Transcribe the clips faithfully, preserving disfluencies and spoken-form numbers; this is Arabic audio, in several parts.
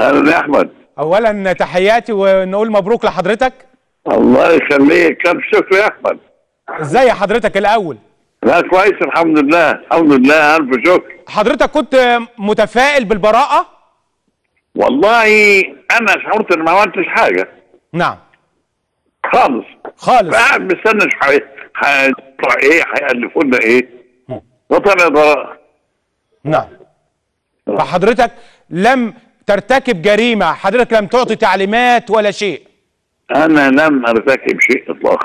اهلا يا احمد. اولا تحياتي ونقول مبروك لحضرتك. الله يخليك، كم شكر يا احمد. ازاي حضرتك الاول؟ لا كويس الحمد لله، الحمد لله الف شكر. حضرتك كنت متفائل بالبراءة؟ والله انا شعرت ان ما عملتش حاجه. نعم. خالص خالص. قاعد مستني هيطلع ايه، هيألفوا لنا ايه؟ وطلع براءة. نعم. فحضرتك لم ترتكب جريمة، حضرتك لم تعطي تعليمات ولا شيء. انا لم ارتكب شيء اطلاقا.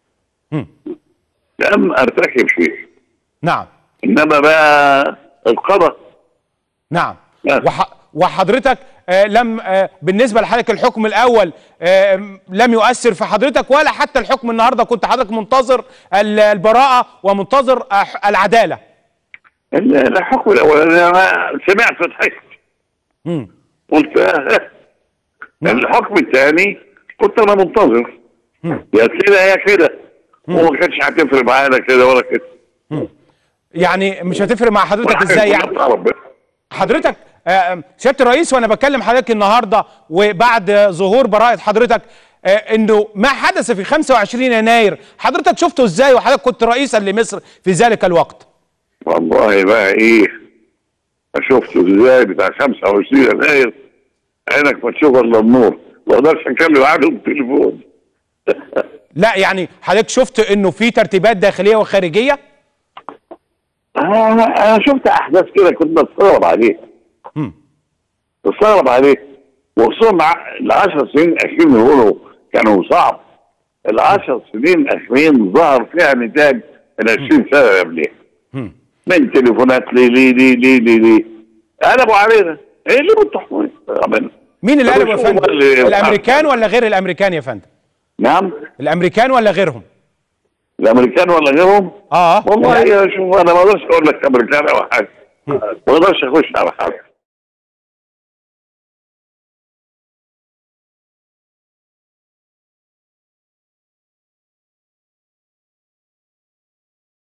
لم ارتكب شيء. نعم. انما بقى القضاء. نعم. وح... وحضرتك آه لم آه بالنسبه لحضرتك الحكم الاول آه لم يؤثر في حضرتك، ولا حتى الحكم النهارده كنت حضرتك منتظر البراءه ومنتظر آه العداله؟ الحكم الاول انا سمعت ضحكت. قلت آه. الحكم الثاني كنت انا منتظر. يا كده يا كده، وما كانتش هتفرق معايا لا كده ولا كده. يعني مش هتفرق مع حضرتك ازاي يعني؟ حضرتك آه سياده الرئيس، وانا بكلم حضرتك النهارده وبعد ظهور براءه حضرتك آه انه ما حدث في خمسة وعشرين يناير حضرتك شفته ازاي، وحضرتك كنت رئيسا لمصر في ذلك الوقت؟ والله بقى ايه شفته ازاي بتاع خمسة وعشرين يناير، عينك ما تشوف الا النور، ما اقدرش اتكلم عنه بالتليفون. لا يعني حضرتك شفت انه في ترتيبات داخليه وخارجيه؟ انا انا شفت احداث كده كنت بستغرب عليها. امم بستغرب عليه، وخصوصا ال عشر سنين الاخيرين بيقولوا كانوا صعب. ال عشر سنين الاخيرين ظهر فيها نتاج ال عشرين سنه قبلها. من تليفونات لي لي لي لي لي لي قلبوا علينا. ايه اللي بتحكوا؟ مين اللي قلبوا يا فندم؟ الامريكان ولا غير الامريكان يا فندم؟ نعم؟ الامريكان ولا غيرهم؟ الامريكان ولا غيرهم؟ اه والله يا شوف انا ما اقدرش اقول لك امريكان او حاجه، ما اقدرش اخش على حاجه.